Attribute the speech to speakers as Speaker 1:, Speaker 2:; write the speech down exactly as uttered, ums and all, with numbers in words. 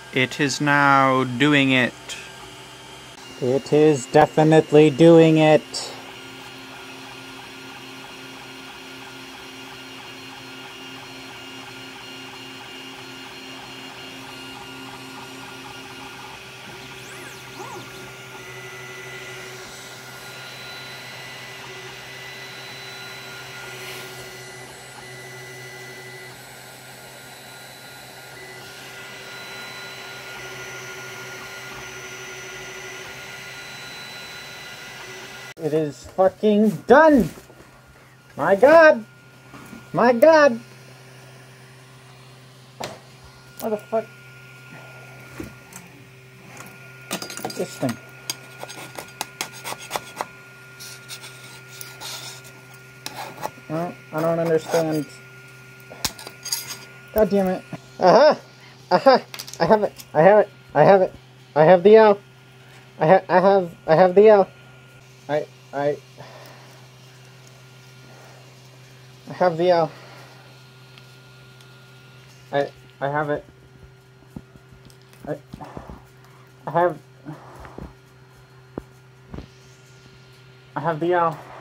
Speaker 1: It is now doing it.
Speaker 2: It is definitely doing it. It is fucking done! My god! My god! What the fuck? This thing. No, I don't understand. God damn it. Aha! Aha! I have it! I have it! I have it! I have the owl! I ha I have I have the owl! I I I have the owl. I I have it. I I have I have the owl.